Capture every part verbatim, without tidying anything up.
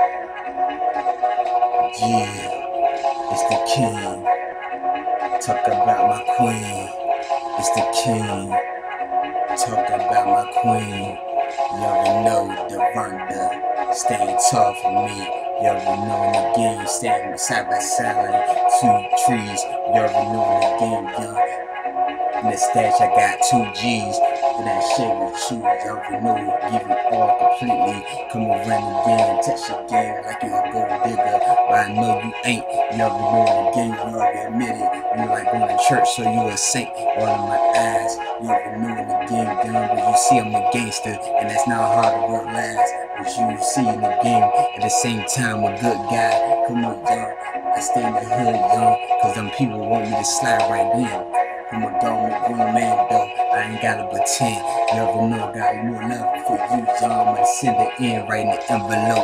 Yeah, it's the king. Talk about my queen. It's the king. Talk about my queen. You already know the Rhonda. Staying tall for me. You already know in the game. Standing side by side like two trees. You already know in the game, young. In the stash, I got two G's. And that shit with you, you already know it. Give it all completely. Come around the game, touch the game like you a gold digger. But I know you ain't. You already know in the game, you already admit it. You like going to church, so you a saint. All in my eyes, you already know in the game, young. But you see I'm a gangster, and that's not hard to work last. But you see in the game, at the same time, a good guy. Come on, young. I stay in the hood, young, cause them people want me to slide right in. I'm a grown, grown man though, I ain't gotta pretend. You ever know I got more love for you, young. I'ma send it in right in the envelope.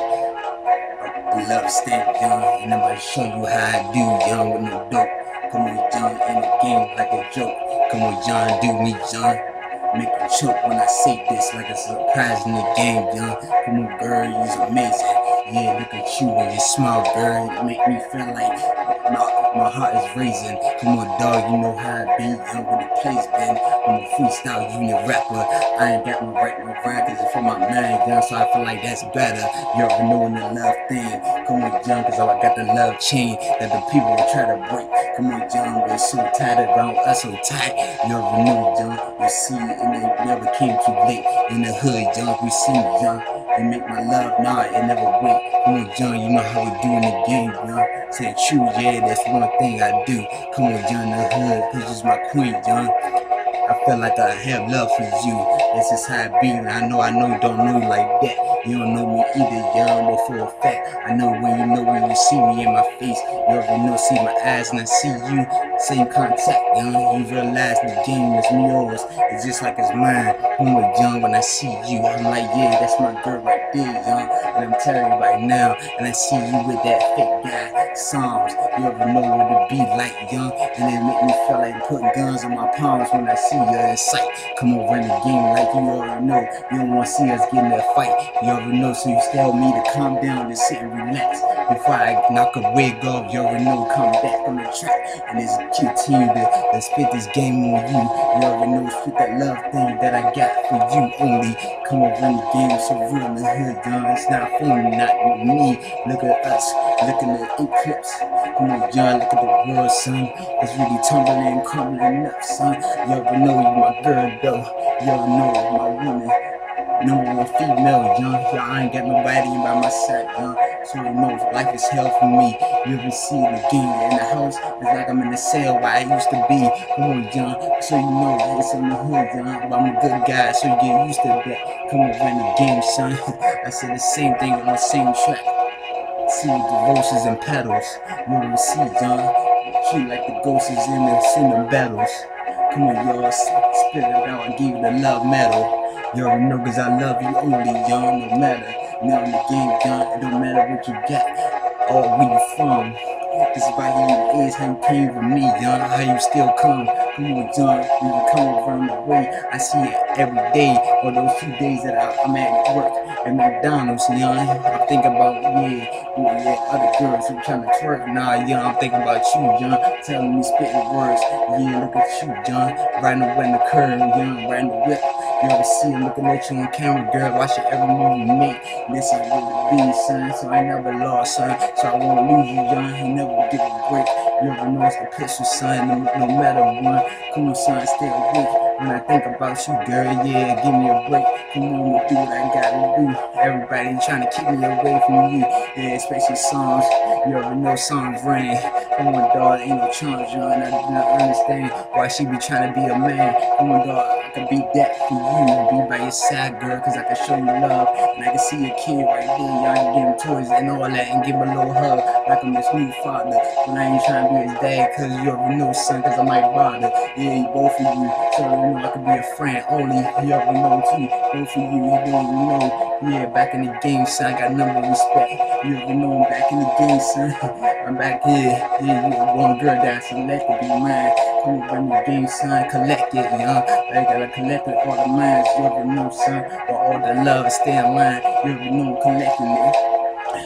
I love stamp, young, and I'ma show you how I do, young, with no dope. Come on, young, in the game like a joke. Come on, John, do me, John. Make you choke when I say this like a surprise in the game, young. Come on, girl, you're amazing. Yeah, look at you when you smile, girl. You make me feel like my, my heart is raising. Come on, dog, you know how I be, young, with the place been. I'm a freestyle unit rapper. I ain't got my right, my rhyme, cause it's from my mind, young, so I feel like that's better. You already know the love thing. Come on, young, cause I got the love chain that the people will try to break. Come on, young, we're so tight around us, so tight. You already know, young, you see it, and it never came too late. In the hood, young, we see it, young. You make my love, nah, it never wait. Come on, John, you know how we do in the game, young. Say true, yeah, that's one thing I do. Come on, John, the hood, cause it's my queen, young. I feel like I have love for you. This is how it be. I know, I know you don't know you like that. You don't know me either, young, but for a fact, I know when you know when you see me in my face. You already know, see my eyes and I see you. Same contact, young. You realize the game is yours. It's just like it's mine. When we're young, when I see you, I'm like, yeah, that's my girl right there, young. And I'm telling you right now, and I see you with that fake guy, Psalms. You already know what it be like, young. And it make me feel like putting guns on my palms when I see you in sight. Come on, run the game like you already know. You don't want to see us get in that fight. You already know, so you tell me to calm down and sit and relax. Before I knock a wig off, you already know, come back on the track. And it's continue to, to spit this game on you. You already know, spit that love thing that I got for you only. Come on, run the game so real in the hood, young. It's not phony, not with me. Look at us, look at the eclipse. Come on, John, look at the world, son. It's really tumbling, crumbling up, son. You already know you my girl, though. You already know my woman. Number one female, young. Yo, I ain't got nobody by my side, young. So you know life is hell for me. You ever see the game in the house? It's like I'm in the cell where I used to be. Come on, young. So you know it's in the hood, young. But I'm a good guy, so you get used to that. Come on, run the game, son. I said the same thing on the same track. See the roses and petals. You ever see, young? Cute like the ghosts is in the, in the battles. Come on, y'all, spit it out and give you the love medal. You already know, cause I love you only, young, no matter. Now in the game, young, it don't matter what you got or where you from. This is about who you is, how you came from me, young, how you still come. Come on, John, when you come around the way, I see it every day. Or those few days that I, I'm at work at McDonald's, young. I think about, yeah, yeah, yeah, other girls who trying to twerk. Nah, young, I'm thinking about you, young, telling me spitting words. Yeah, look at you, John, riding around the curve, young, riding the whip. You ever see him looking at you on camera, girl, watching every move you make. This is what it be, son, so I never lost, son. So I won't lose you, young, he never give a break. You ever know it's the pistol, son, no, no matter what. Come on, son, stay awake. When I think about you, girl, yeah, give me a break. Come on, me do what I gotta do. Everybody trying to keep me away from you. Yeah, especially songs. You ever know songs rain. Come on, dog, ain't no charms, young. I do not understand why she be trying to be a man. Come on, dog, I can be that for you. Be by your side, girl, cause I can show you love. And I can see your kid right there. Y'all can give him toys and all that and give him a little hug. Like I'm his new father. But I ain't trying to be his dad, cause you already know, son, cause I might bother. Yeah, both of you. So you know I could be a friend only. You already know too. Both of you, you don't even know. Yeah, back in the game, son. I got number respect. You already know I'm back in the game, son. I'm back here. Yeah, you one girl that I selected be mine. Come on, run the game, son. Collect it, young. I gotta collect it, all the minds. You already know, son. Or all the love, stay in line. You already know I'm collecting it.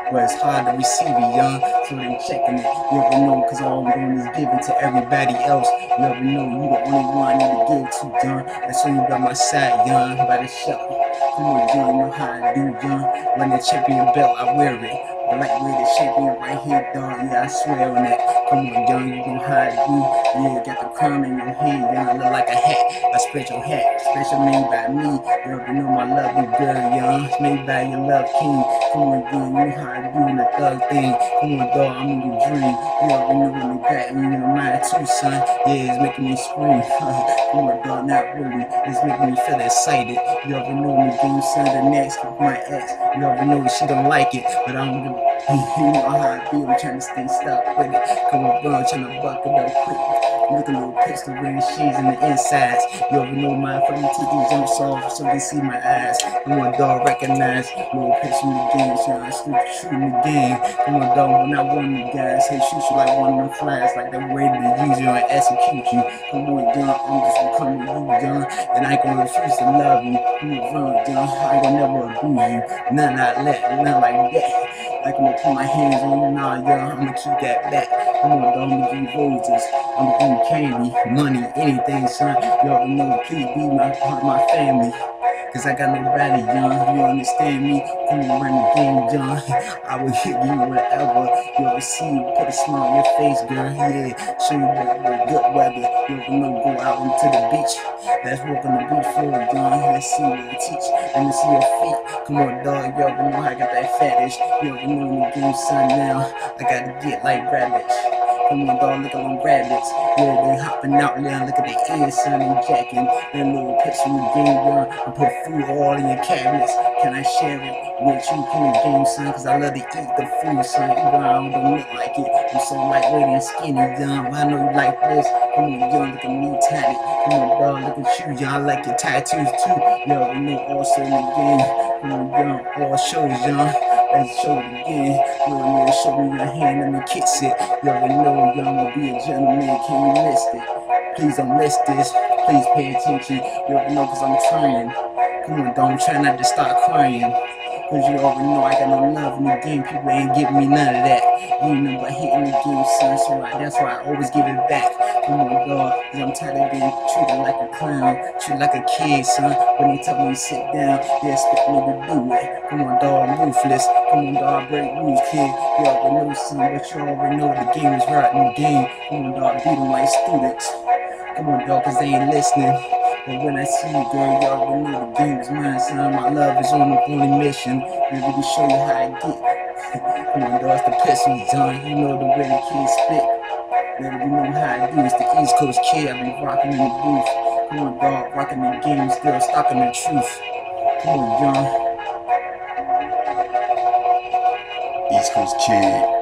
but it's hard to receive it, young. So they checking it. You ever know, cause all I'm doing is giving to everybody else. You ever know you the only one I need to give to, young. That's when you by my side, young, by the shop. Come on, young, you know how I do, young. When the champion belt, I wear it. But like we're the champion right here, dog. Yeah, I swear on that. Come on, young, you know how I do. Yeah, got the crown in your head, young. Look like a hat, a special hat, special made by me. You ever know my lovely girl, young. It's made by your love king. Come on, young, you know how I do the thug thing. Come on, dog, I'm in your dream. You ever know when they got me in mind too, son. Yeah, it's making me scream. Come on, dog, not really. It's making me feel excited. You ever know when the game son the next with my ex. You ever know that she don't like it, but I don't give a you know how I feel, I'm trying to stay stuck with it. Come on, bro, I'm trying to buck it up quick. Look a little pistol ring shades in the insides. You ever know my from the T V jumps off so they see my eyes. Come on, dog, recognize. Little pistol in the game, so I shoot, shoot in the game. Come on, dog, when I won the guys, hey, shoot you like one of them flies, like they're ready to use you and execute you. Come on, young, I'm just gonna come to you, young, and I ain't gonna refuse to love you. Come on, bro, young, I ain't gonna never abuse you. None not let, none like that. Like I'm gonna put my hands on you, nah, young, I'm gonna keep that back. Come on, dog, I'm gonna give you roses, I'm gonna give you candy, money, anything, son. You already know, please be my part of my family. Cause I got nobody, young, you understand me? Come on, run the game, young. I will hit you wherever. You ever see you put a smile on your face, girl, yeah. Show you the, the good weather. You ever know, go out into the beach. Let's walk on the beach floor, young. Let's see what it teach. Let me see your feet. Come on, dog, you ever know I got that fetish. You ever know in the game, son, now I gotta get like rabbits. Come on, dog, look at them rabbits. Yeah, they hopping out now. Look at their ears, son, and jacking. That little picture in the game, young. I put food all in your cabinets. Can I share it with you in the game, son? Cause I love to eat the food, son. Even though I don't look like it. I'm so lightweight and skinny, young. I know you like this. Come on, young, look at me tatted. Come on, dog, look at you, young. I like your tattoos too. You already know also in the game. Come on, young, all shows, young. Let's show it again. You already show me your hand, let me kiss it. You already know, young, I'll be a gentleman. Can you list it? Please don't miss this. Please pay attention. You already know, cause I'm trying. Come on, don't try not to start crying. Cause you already know I got no love in the game. People ain't giving me none of that. You know about hitting the game, son. So I, that's why I always give it back. Come on, dog. Cause I'm tired of being treated like a clown. Treated like a kid, son. When they tell me to sit down, they expect me to do it. Come on, dog. I'm ruthless. Come on, dog. I break rules, kid. You already know, son. But you already know the game is right in the game. Come on, dog. Beat them like students. Come on, dog. Cause they ain't listening. But when I see you, girl, you already know the game is mine, son. My love is on the only mission. Ready to show you how I get. Come on, dog, it's the pistol, John. You know the way the kids spit. Ready to know how I do. It's the East Coast kid. I be rocking in the booth. Come on, dog, rocking the game, still stalking the truth. Come on, John. East Coast kid.